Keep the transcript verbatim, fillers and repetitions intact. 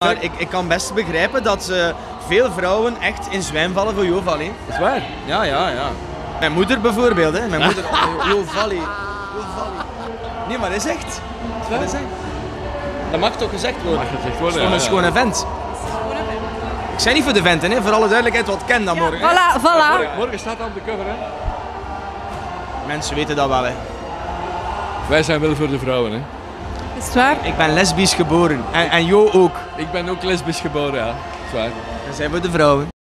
Ik, ik kan best begrijpen dat uh, veel vrouwen echt in zwijm vallen voor Jo Valley. Dat is waar? Ja, ja, ja. Mijn moeder bijvoorbeeld, hè. Mijn moeder, Jo Valley. Jo Valley. Nee, maar dat is echt. Dat is echt. Dat mag toch gezegd worden? Mag gezegd worden, dat is gewoon ja, een schoon event. Ik zei niet voor de venten, hè. Voor alle duidelijkheid, wat ken dat morgen. Voilà, voilà. Morgen, morgen staat dat op de cover, hè? Mensen weten dat wel, hè. Wij zijn wel voor de vrouwen, hè? Is het waar? Ik ben lesbisch geboren. En, en Jo ook. Ik ben ook lesbisch geboren, ja. Dat is waar. We zijn voor de vrouwen.